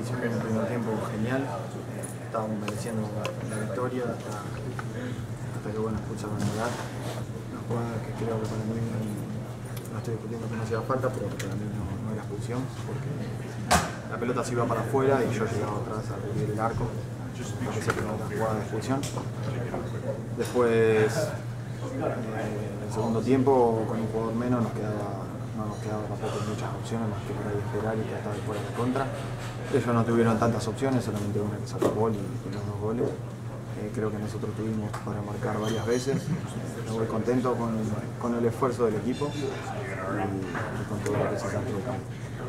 hicimos un primer tiempo genial, estábamos mereciendo la victoria hasta que bueno, expulsaron a Murat, una jugada que creo que para mí no estoy discutiendo que no hacía falta, pero para mí no era expulsión, porque la pelota se iba para afuera y yo llegaba atrás a cubrir el arco, parecía que no era jugada de expulsión. Después, en el segundo tiempo, con un jugador menos, no nos quedaba tampoco muchas opciones más que por ahí esperar y tratar de fuera de contra. Ellos no tuvieron tantas opciones, solamente una que sacó gol y los 2 goles. Creo que nosotros tuvimos para marcar varias veces. Me voy contento con el esfuerzo del equipo y con todo lo que se sacó del campo.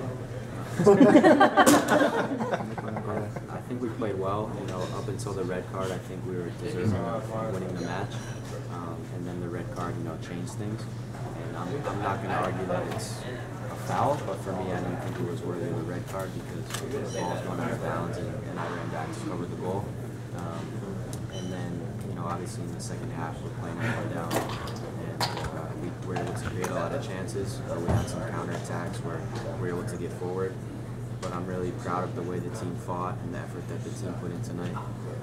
I think we played well. Up until the red card, I think we were deserving of winning the match, and then the red card, changed things. And I'm not going to argue that it's a foul, but for me, I didn't think it was worthy of the red card because the ball was going out of bounds, and I ran back to cover the goal. And then, obviously in the second half, we're playing up and down, and we were able to create a lot of chances. We had some counterattacks where we were able to get forward. But I'm really proud of the way the team fought and the effort that the team put in tonight.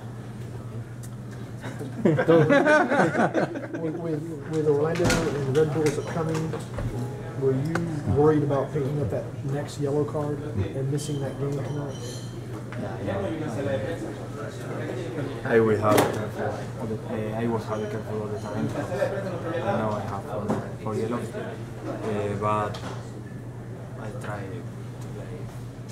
With Orlando and the Red Bulls upcoming, were you worried about picking up that next yellow card and missing that game tonight? I will have careful. I was having careful all the time. I know I have 4 yellows, but I try to play.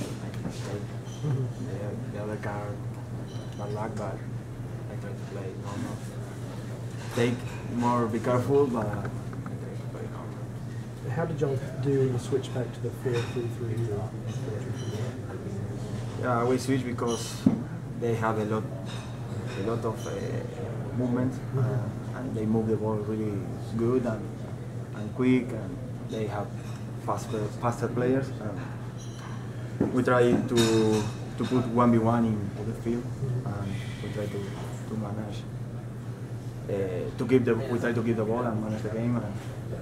The other card, bad luck, but I try to play normal. Take more, be careful, but I try to play normal. How did y'all do when you switched back to the 4-3-3? Yeah, we switch because they have a lot of movement, and they move the ball really good and quick, and they have faster players. We try to put 1v1 in the field, and we try to manage. We try to keep the ball and manage the game. And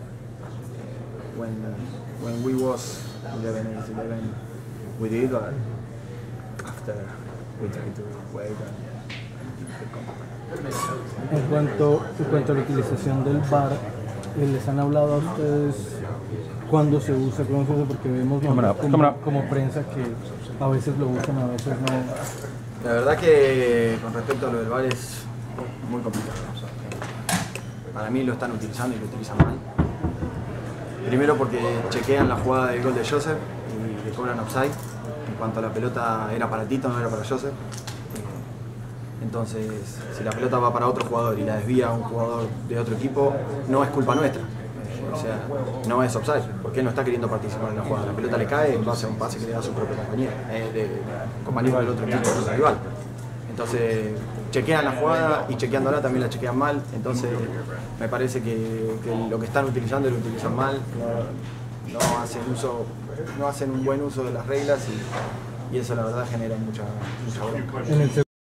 when we was 11-11, we did, but after we try to wait and En cuanto a la utilización del VAR, ¿les han hablado a ustedes cuándo se usa, porque vemos como prensa que a veces lo usan, a veces no? La verdad que con respecto a lo del VAR es muy complicado. Para mí lo están utilizando y lo utilizan mal. Primero porque chequean la jugada del gol de Joseph y le cobran offside. En cuanto a la pelota era para Tito, no era para Joseph. Entonces, si la pelota va para otro jugador y la desvía a un jugador de otro equipo, no es culpa nuestra. O sea, no es offside, porque él no está queriendo participar en la jugada. La pelota le cae y hace un pase que le da a su propio compañero del otro equipo, del rival. Entonces, chequean la jugada y chequeándola también la chequean mal. Entonces, me parece que lo que están utilizando lo utilizan mal. No hacen un buen uso de las reglas y eso la verdad genera mucha bronca.